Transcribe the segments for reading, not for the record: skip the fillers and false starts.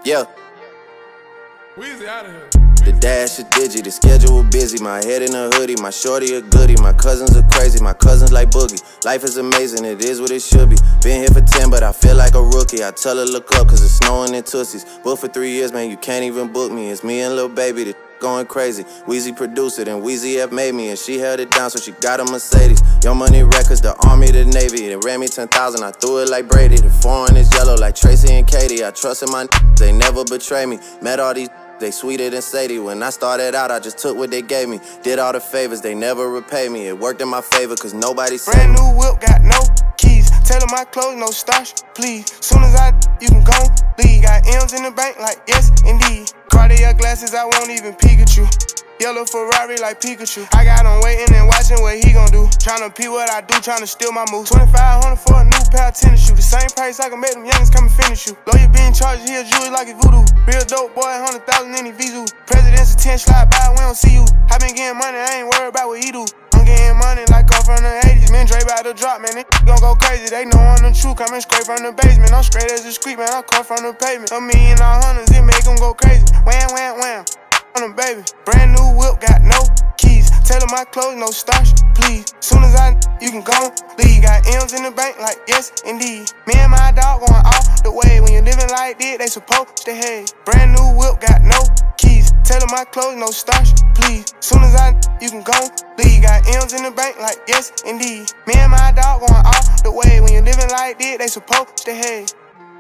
Yeah. Weezy out of here. The dash is digi, the schedule busy. My head in a hoodie, my shorty a goodie. My cousins are crazy, my cousins like Boogie. Life is amazing, it is what it should be. Been here for 10, but I feel like a rookie. I tell her look up, cause it's snowing in Tootsies. Booked for 3 years, man, you can't even book me. It's me and Lil Baby, the going crazy. Weezy produced it, and Weezy F made me. And she held it down, so she got a Mercedes. Young Money Records, the Army, the Navy. They ran me 10,000, I threw it like Brady. The foreign is yellow like Tracy and Katie. I trusted my they never betray me. Met all these they sweeter than Sadie. When I started out, I just took what they gave me. Did all the favors, they never repay me. It worked in my favor, cause nobody said brand new whip, got no keys. Tailor my clothes, no starch, please. Soon as you can go leave. Got M's in the bank, like yes, indeed. Cartier glasses, I won't even peek at you. Yellow Ferrari like Pikachu. I got him waiting and watching what he gon' do. Tryna pee what I do, tryna steal my moves. 2,500 for a new pair of tennis shoes. The same price I can make them youngins come and finish you. Lawyer being charged, he a jewelry like it's voodoo. Real dope boy, 100,000 in his Vizu. President's a 10 slide by, we don't see you. I been getting money, I ain't worried about what he do. I'm getting money like I'm from the 80s. Man, Dre about to drop, man, they gon' go crazy. They know I'm the truth, coming straight from the basement. I'm straight as a street, man, I come from the pavement. A million all hundreds, it make them go crazy. Wham, wham, wham. On the baby, brand new whip, got no keys. Tailor my clothes, no starch, please. Soon as you can go leave. Got M's in the bank, like yes, indeed. Me and my dog going all the way. When you're living like this, they supposed to hate. Brand new whip, got no keys. Tailor my clothes, no starch, please. Soon as you can go leave. Got M's in the bank, like yes, indeed. Me and my dog going all the way. When you're living like this, they supposed to hate.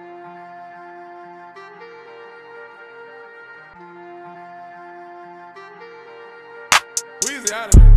Weezy out of here.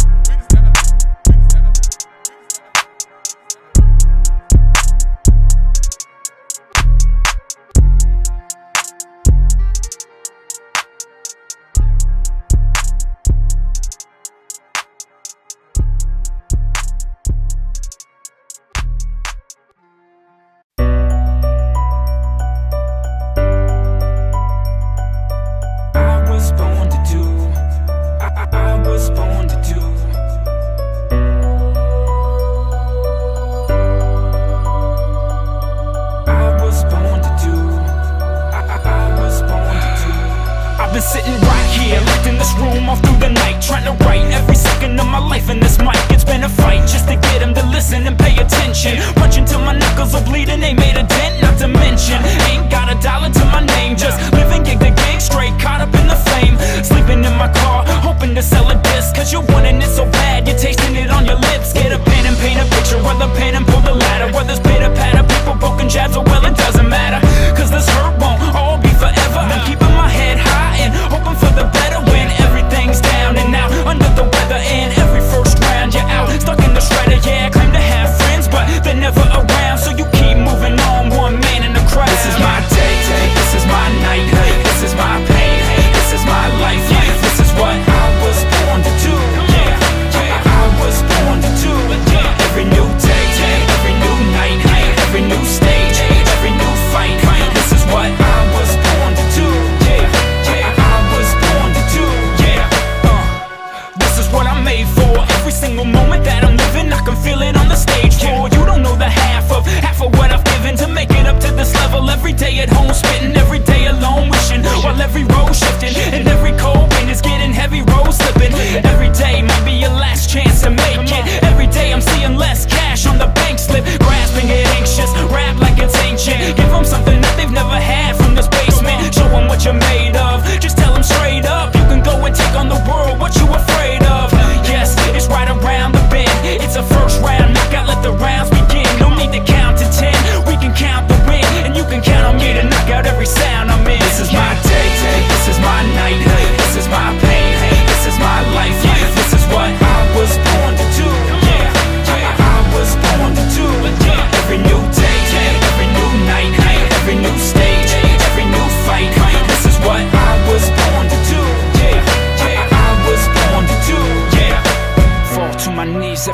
I've been sitting right here, locked in this room all through the night, trying to write every second of my life in this mic. It's been a fight just to get him to listen and pay attention. Punching till my knuckles are bleeding, they made a dent, not to mention ain't got a dollar to my name, just living gig to gig, straight caught up in the flame. Sleeping in my car, hoping to sell a disc, cause you're wanting it so bad, you're tasting it on your lips. Get a pen and paint a picture, whether pen and pull the ladder, whether it's pitter patter, people broken jabs, or well it doesn't matter, cause this hurt won't all be forever. I'm keeping my head high and hoping for the better when everything's down and out, under the weather. And every first round you're out, stuck in the shredder. Yeah, I claim to have friends, but they're never around, so you keep moving on, one man in the crowd. This is my day, this is my night, this is my pain, this is my life. This is what I was born to do. I was born to do. Every new day, every new night, every new stage, every new fight.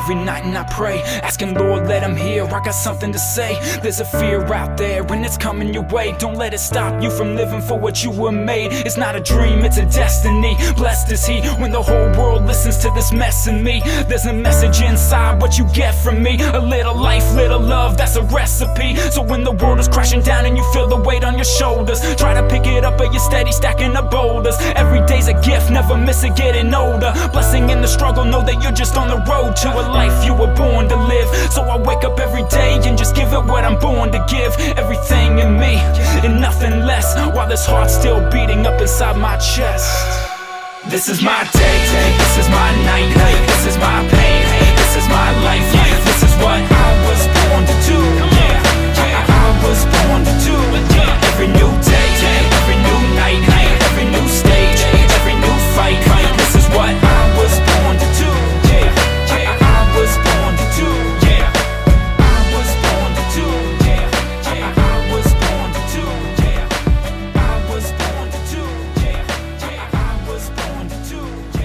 every night and I pray, asking Lord let him hear, I got something to say. There's a fear out there and it's coming your way. Don't let it stop you from living for what you were made. It's not a dream, it's a destiny. Blessed is he when the whole world listens to this mess in me. There's a message inside what you get from me. A little life, little love, that's a recipe. So when the world is crashing down and you feel the weight on your shoulders, try to pick it up but you're steady stacking the boulders. Every day's a gift, never miss it getting older. Blessing in the struggle, know that you're just on the road to a life you were born to live. So I wake up every day and just give it what I'm born to give. Everything in me and nothing less, while this heart's still beating up inside my chest. This is my day, this is my night, this is my pain, this is my life, this is what I was born to do, I was born to do. Every new day, every new night, every new stage, every new fight, this is what I was born to do, I was born to do, I was born to do, I was born to do, I was born to do, I was born to do,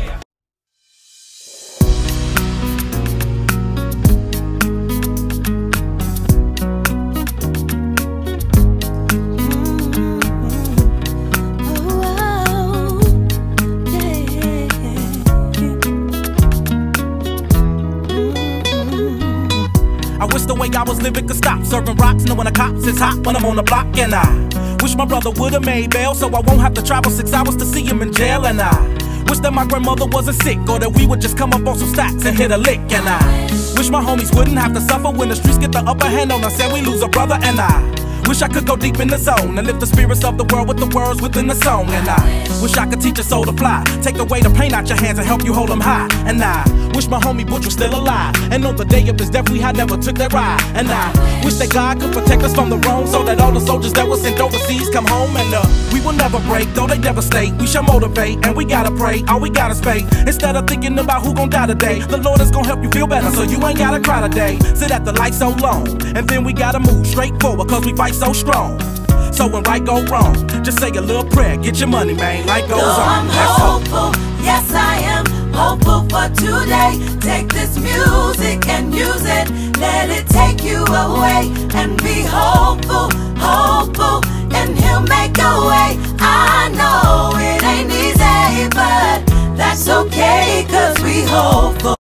I wish the way I was living could stop. Serving rocks, knowing the cops is hot when I'm on the block. And I wish my brother would've made bail, so I won't have to travel 6 hours to see him in jail. And I wish that my grandmother wasn't sick, or that we would just come up on some stacks and hit a lick. And I wish my homies wouldn't have to suffer when the streets get the upper hand on us and we lose a brother. And I wish I could go deep in the zone and lift the spirits of the world with the words within the song. And I wish I could teach a soul to fly, take away the pain out your hands and help you hold them high. And I wish my homie Butch was still alive, and on the day of his death we had never took that ride. And I wish that God could protect us from the wrong, so that all the soldiers that were sent overseas come home. And we will never break, though they devastate. We shall motivate, and we gotta pray, all we gotta faith. Instead of thinking about who gon' die today, the Lord is gon' help you feel better, so you ain't gotta cry today. Sit at the light so long, and then we gotta move straight forward, cause we fight so strong. So when right go wrong, just say a little prayer, get your money, man, life goes on. I'm hopeful, yes I am hopeful for today. Take this music and use it, let it take you away. And be hopeful, hopeful, and he'll make a way. I know it ain't easy, but that's okay, cause we hopeful.